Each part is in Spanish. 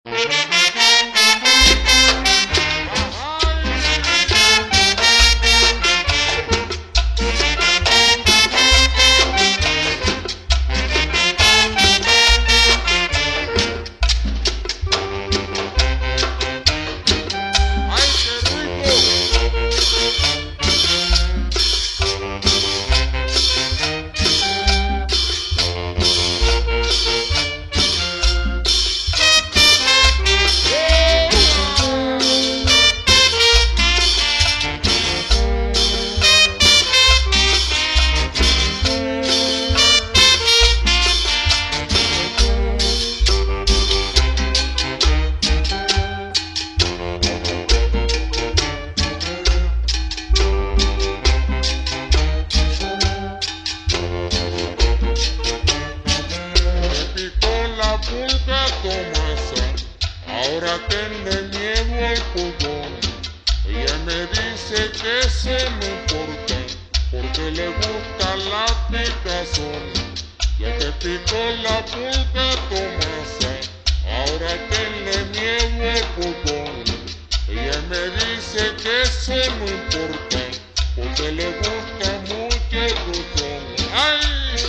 Ahora tenle miedo al pulgón. Ella me dice que eso no importa, porque le gusta la picazón. Ya te picó la pulga Tomasa, ahora tenle miedo al pulgón. Ella me dice que eso no importa, porque le gusta mucho el rutón. ¡Ay!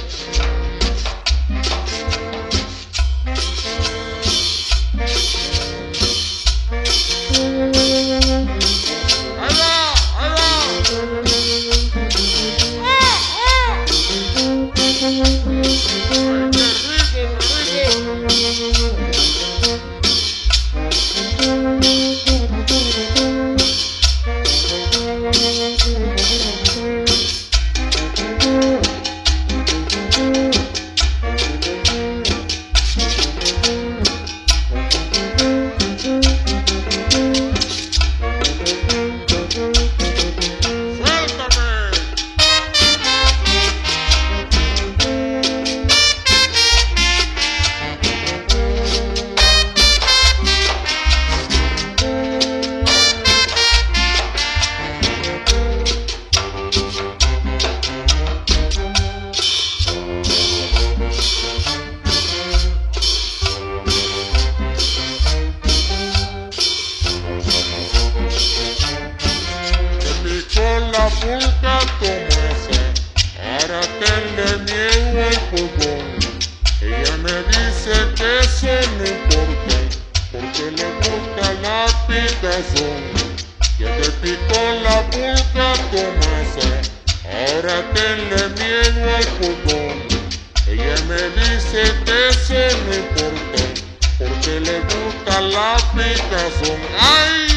La pulga Tomasa, ahora tenle miedo al pulgón. Ella me dice que eso no importa, porque le gusta la picazón. Ya te picó la pulga Tomasa, ahora tenle miedo al pulgón. Ella me dice que eso no importa, porque le gusta la picazón. ¡Ay!